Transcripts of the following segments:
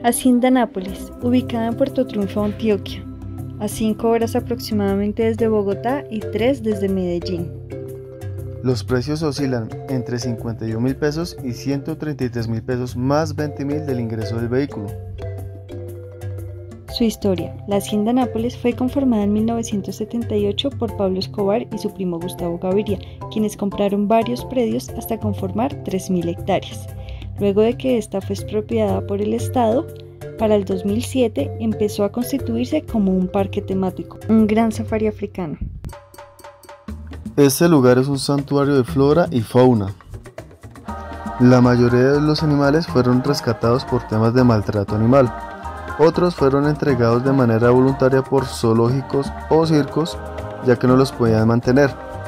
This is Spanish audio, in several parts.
Hacienda Nápoles, ubicada en Puerto Triunfo, Antioquia, a 5 horas aproximadamente desde Bogotá y 3 desde Medellín. Los precios oscilan entre 51.000 pesos y 133.000 pesos más 20.000 del ingreso del vehículo. Su historia. La Hacienda Nápoles fue conformada en 1978 por Pablo Escobar y su primo Gustavo Gaviria, quienes compraron varios predios hasta conformar 3.000 hectáreas. Luego de que esta fue expropiada por el Estado, para el 2007 empezó a constituirse como un parque temático, un gran safari africano. Este lugar es un santuario de flora y fauna. La mayoría de los animales fueron rescatados por temas de maltrato animal. Otros fueron entregados de manera voluntaria por zoológicos o circos, ya que no los podían mantener.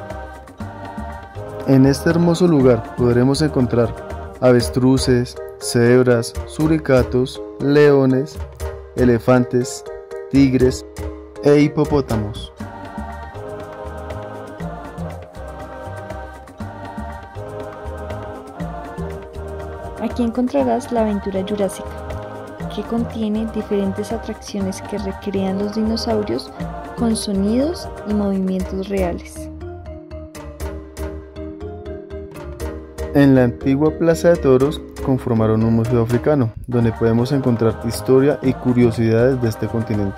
En este hermoso lugar podremos encontrar avestruces, cebras, suricatos, leones, elefantes, tigres e hipopótamos. Aquí encontrarás la aventura jurásica, que contiene diferentes atracciones que recrean los dinosaurios con sonidos y movimientos reales. En la antigua Plaza de Toros conformaron un museo africano, donde podemos encontrar historia y curiosidades de este continente.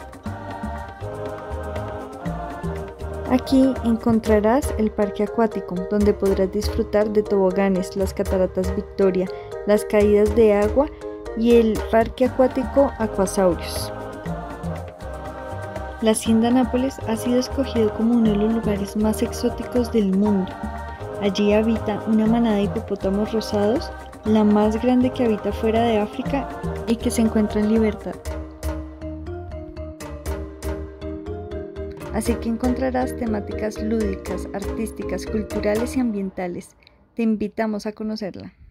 Aquí encontrarás el parque acuático, donde podrás disfrutar de toboganes, las cataratas Victoria, las caídas de agua y el parque acuático Aquasaurios. La Hacienda Nápoles ha sido escogido como uno de los lugares más exóticos del mundo. Allí habita una manada de hipopótamos rosados, la más grande que habita fuera de África y que se encuentra en libertad. Así que encontrarás temáticas lúdicas, artísticas, culturales y ambientales. Te invitamos a conocerla.